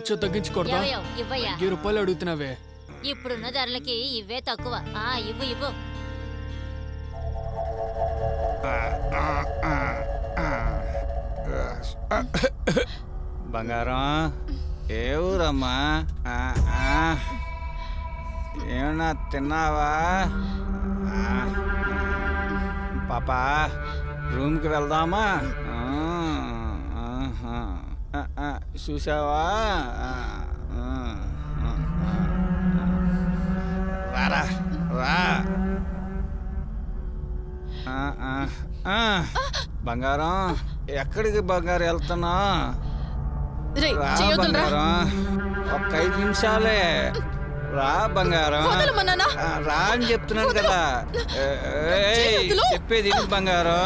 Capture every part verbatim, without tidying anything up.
కొంచెం తగ్గించుకోడదా? వెయ్యి రూపాయలు అడుగుతున్నావే. ఇప్పుడున్న ధరలకి ఇవే తక్కువ. ఆ ఇవ్వు ఇవ్వు. బంగారం ఏ ఊరమ్మా? ఏమన్నా తిన్నావా పాపా? రూమ్కి వెళ్దామా? చూసావా? రారా రా. బంగారం ఎక్కడికి బంగారం వెళ్తున్నా? బంగారం ఒక్క ఐదు నిమిషాలే రా. బంగారం రా అని చెప్తున్నాను కదా. చెప్పేది బంగారం.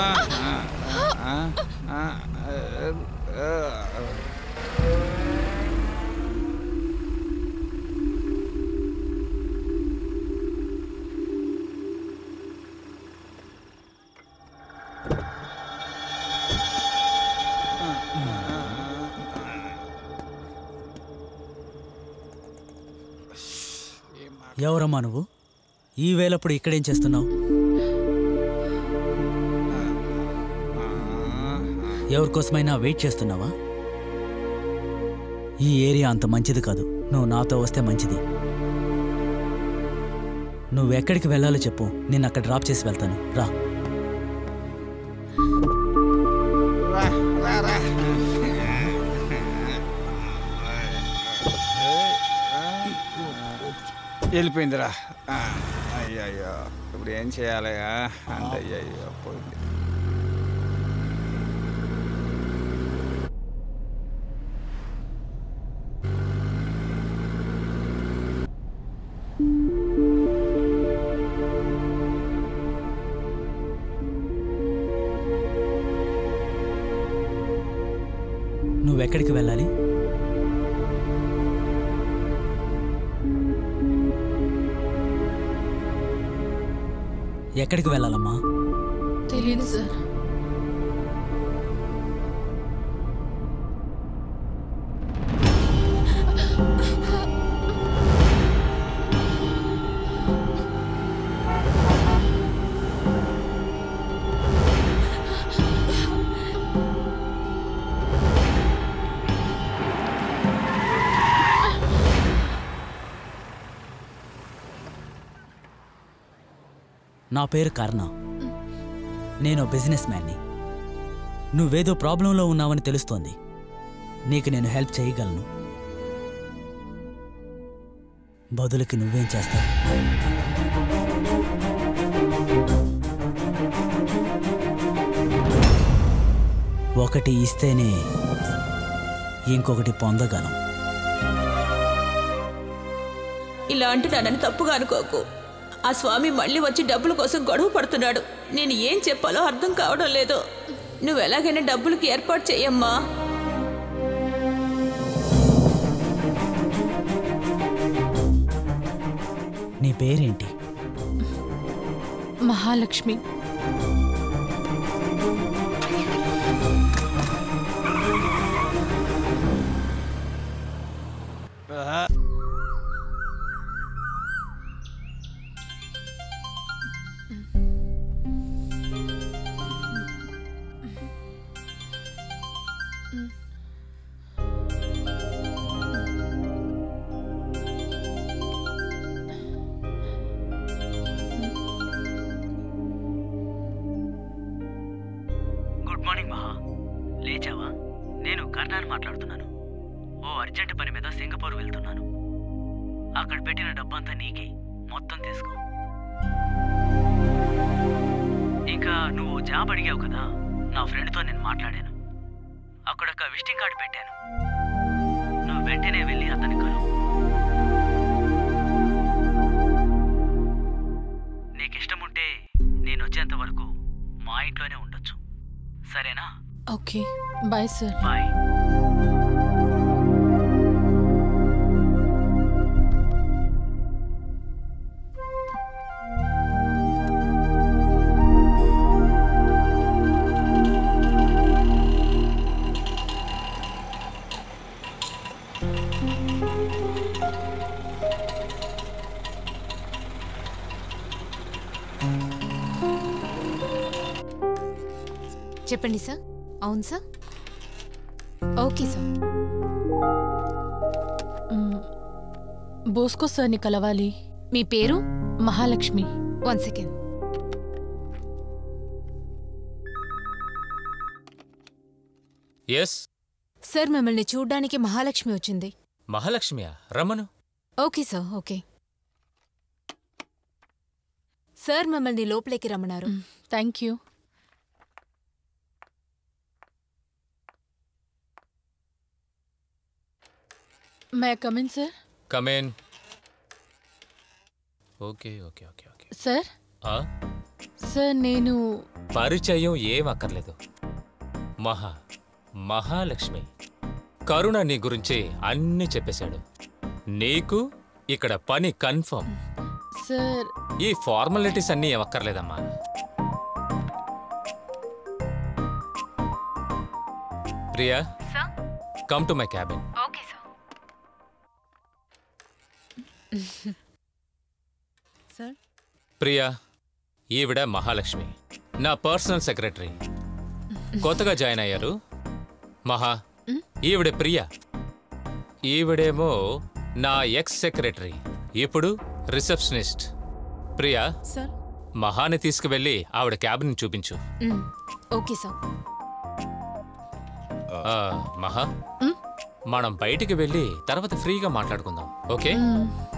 ఎవరమ్మా నువ్వు? ఈ వేళప్పుడు ఇక్కడేం చేస్తున్నావు? ఎవరికోసమైనా వెయిట్ చేస్తున్నావా? ఈ ఏరియా అంత మంచిది కాదు. నువ్వు నాతో వస్తే మంచిది. నువ్వెక్కడికి వెళ్ళాలో చెప్పు, నేను అక్కడ డ్రాప్ చేసి వెళ్తాను. రా. వెళ్ళిపోయిందిరా. అయ్యయ్యో ఇప్పుడు ఏం చేయాలి అంటే అయ్యయ్యో పోయింది. నువ్వెక్కడికి వెళ్ళాలి? ఎక్కడికి వెళ్ళాలమ్మా? తెలియదు సార్. నా పేరు కర్ణ. నేను బిజినెస్ మ్యాన్ని. నువ్వేదో ప్రాబ్లంలో ఉన్నావని తెలుస్తోంది. నీకు నేను హెల్ప్ చేయగలను. బదులుకి నువ్వేం చేస్తావు? ఒకటి ఇస్తేనే ఇంకొకటి పొందగలం. ఇలా అంటున్నానని తప్పుగా అనుకోకు. ఆ స్వామి మళ్ళీ వచ్చి డబ్బుల కోసం గొడవ పడుతున్నాడు. నేను ఏం చెప్పాలో అర్థం కావడం లేదు. నువ్వు ఎలాగైనా డబ్బులకి ఏర్పాటు చెయ్యమ్మా. నీ పేరేంటి? మహాలక్ష్మి. గుడ్ మార్నింగ్ మహా. లేచావా? నేను కర్ణాని మాట్లాడుతున్నాను. ఓ అర్జెంట్ పని మీద సింగపూర్ వెళ్తున్నాను. అక్కడ పెట్టిన డబ్బంతా నీకే. మొత్తం తీసుకో. ఇంకా నువ్వు జాబ్ అడిగావు కదా, నా ఫ్రెండ్తో నేను మాట్లాడాను. అక్కడ ఒక విజిటింగ్ కార్డు పెట్టాను. నువ్వు వెంటనే వెళ్ళి అతని కలువు. నీకు ఇష్టం ఉంటే నేను వచ్చేంత వరకు మా ఇంట్లోనే ఉండొచ్చు. సరేనా? Okay bye sir. బాయ్. చెప్పండి సార్. అవును సార్. Okay sir. బోస్కో సార్ని కలవాలి. మీ పేరు? Mahalakshmi. One second. Yes sir, మిమ్మల్ని చూడ్డానికి మహాలక్ష్మి వచ్చింది. మహాలక్ష్మియా? రమ్మను. Okay sir. ఓకే సార్, మిమ్మల్ని లోపలికి రమ్మన్నారు. Thank you. May come in sir? Come in. Okay okay okay okay. Sir ఆ సార్, నేను పరిచయం ఏం అక్కర్లేదు. మహా మహాలక్ష్మి కరుణ నీ గురించి అన్నీ చెప్పేశాడు. నీకు ఇక్కడ పని కన్ఫర్మ్. సార్ ఈ ఫార్మాలిటీస్ అన్నీ ఏం అక్కర్లేదమ్మా. Priya, come to my cabin. Okay sir. Sir Priya, ఈవిడ మహాలక్ష్మి, నా పర్సనల్ సెక్రటరీ. కొత్తగా జాయిన్ అయ్యారు. మహా, ఈవిడ ప్రియా. ఈవిడేమో నా ఎక్స్ సెక్రటరీ, ఇప్పుడు రిసెప్షనిస్ట్. ప్రియా, సార్ మహాని తీసుకువెళ్ళి ఆవిడ క్యాబిన్ చూపించు. Okay sir. ఆ, మహా, మనం బయటికి వెళ్ళి తర్వాత ఫ్రీగా మాట్లాడుకుందాం. ఓకే?